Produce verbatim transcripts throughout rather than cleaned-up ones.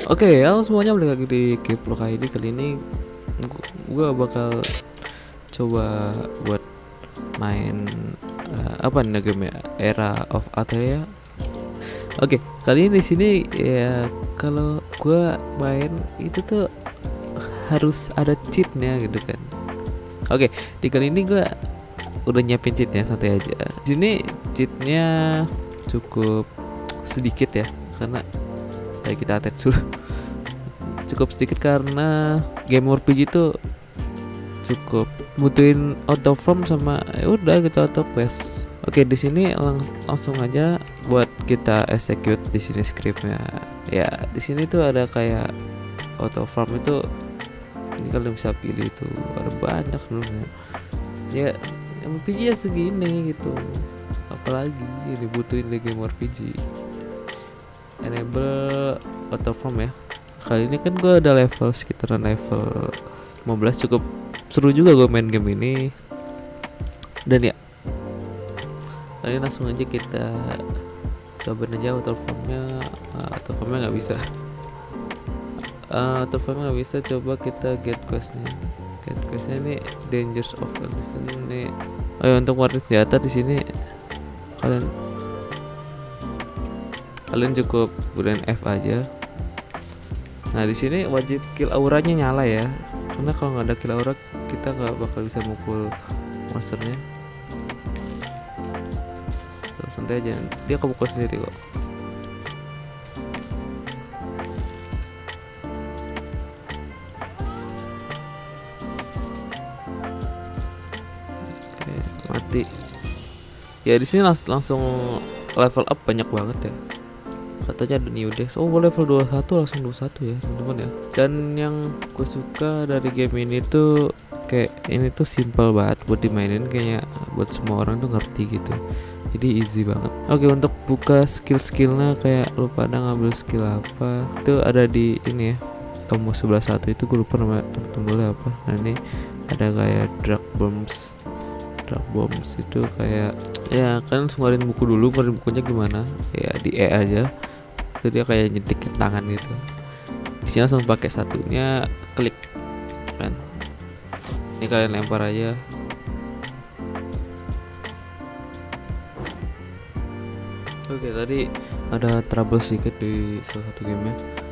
Oke, halo semuanya, balik lagi di Kiplok I D. Kali ini gue bakal coba buat main uh, apa nih game ya, Era of Atheia. Oke, kali ini di sini ya, kalau gue main itu tuh harus ada cheatnya gitu kan. Oke, di kali ini gue udah nyiapin cheatnya, santai aja. Di sini cheatnya cukup sedikit ya, karena kayak kita attach dulu. Cukup sedikit karena game R P G itu cukup butuhin auto farm sama ya udah gitu auto quest. Oke, di sini lang- langsung aja buat kita execute di sini scriptnya. Ya, di sini tuh ada kayak auto farm itu, ini kalian bisa pilih itu ada banyak sebenarnya. Ya, R P G ya segini gitu. Apalagi dibutuhin di game R P G. Enable auto farm ya. Kali ini kan gue ada level sekitaran level lima belas, cukup seru juga gue main game ini. Dan ya, kali ini langsung aja kita cobain aja auto farmnya. uh, auto farmnya nggak bisa uh, auto farmnya nggak bisa. Coba kita get questnya. Get questnya ini Dangers of Condition ini. Oh ya, untuk warna senjata di sini kalian kalian cukup gunain F aja. Nah, di sini wajib kill auranya nyala ya, karena kalau nggak ada kill aura kita nggak bakal bisa mukul monsternya. Tuh, santai aja, dia kebukul sendiri kok. Oke, mati. Ya, di sini lang- langsung level up banyak banget ya. Katanya ada new dex. Oh, level dua puluh satu langsung dua puluh satu ya teman-teman ya. Dan yang gue suka dari game ini tuh kayak ini tuh simple banget buat dimainin, kayaknya buat semua orang tuh ngerti gitu. Jadi easy banget. Oke, untuk buka skill-skillnya kayak lu pada ngambil skill apa itu ada di ini ya, tombol sebelah satu itu, gue lupa nama tombolnya apa. Nah, ini ada kayak drag bombs. Drag bombs itu kayak ya kan, ngeluarin buku dulu, ngeluarin bukunya gimana ya, di E aja itu dia kayak nyetik ke tangan gitu. Di sini langsung pakai satunya, klik kan. Ini kalian lempar aja. Oke, tadi ada trouble sedikit di salah satu gamenya.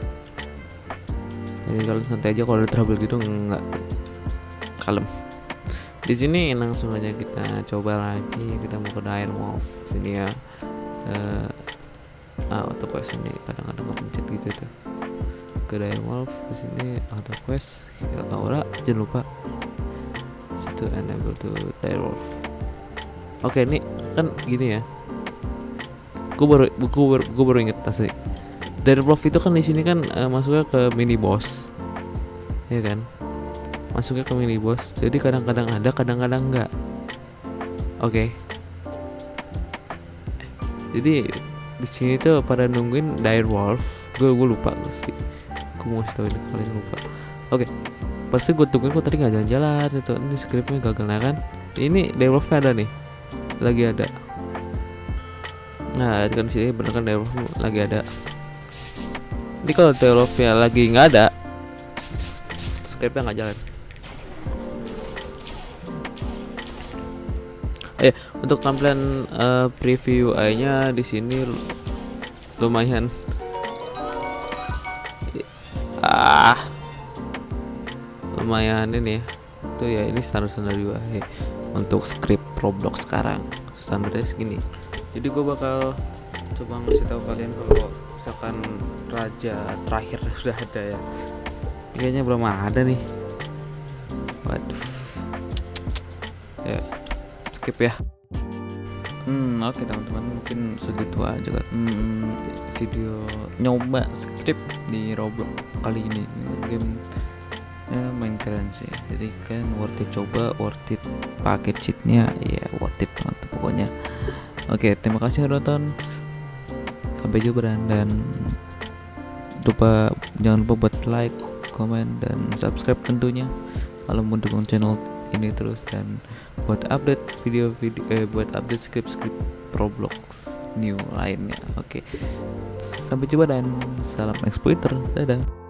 Jadi kalian santai aja, kalau ada trouble gitu nggak, kalem. Di sini langsung aja kita coba lagi. Kita mau ke Dire Wolf ini ya. Uh, ah, auto quest ini kadang-kadang nggak pencet gitu tuh. Ke Dire Wolf di sini auto quest. Ya, aura jangan lupa. Situ enable to Dire Wolf. Oke, ini kan gini ya. Gue baru gue baru, gue baru inget asli. Dire Wolf itu kan di sini kan uh, masuknya ke mini boss, ya kan? Masuknya ke mini boss. Jadi kadang-kadang ada, kadang-kadang enggak. Oke. Okay. Jadi di sini tuh pada nungguin Dire Wolf. Gue gue lupa gue sih. Gue mau kasih tahu ini kalian lupa. Oke. Okay. Pasti gue tungguin, kok tadi nggak jalan-jalan itu. Ini scriptnya gagal, nah kan? Ini Dire Wolf ada nih. Lagi ada. Nah, itu kan sini bener kan Dire Wolf lagi ada. Ini kalau Dire Wolf-nya lagi nggak ada, scriptnya nggak jalan. Eh, untuk tampilan uh, preview U I-nya di sini lumayan ah lumayan ini ya. Tuh ya, ini standar-standar U I untuk script Roblox sekarang. Standarnya segini. Jadi gue bakal coba ngasih tahu kalian kalau misalkan raja terakhir sudah ada ya. Kayaknya belum ada nih. Waduh. Ya, skip ya. Hmm, oke okay, teman-teman, mungkin segitu aja kan. Hmm, video nyoba script di Roblox kali ini. Game ya, main keren sih. Jadi kan worth it, coba worth it pakai cheatnya ya, worth it teman-teman pokoknya. Oke, okay, terima kasih udah nonton. Sampai jumpa, dan lupa jangan lupa buat like, komen, dan subscribe tentunya kalau mau dukung channel ini terus, dan buat update video-video eh, buat update script-script Roblox. new lainnya. Oke, sampai jumpa dan salam exploiter, dadah.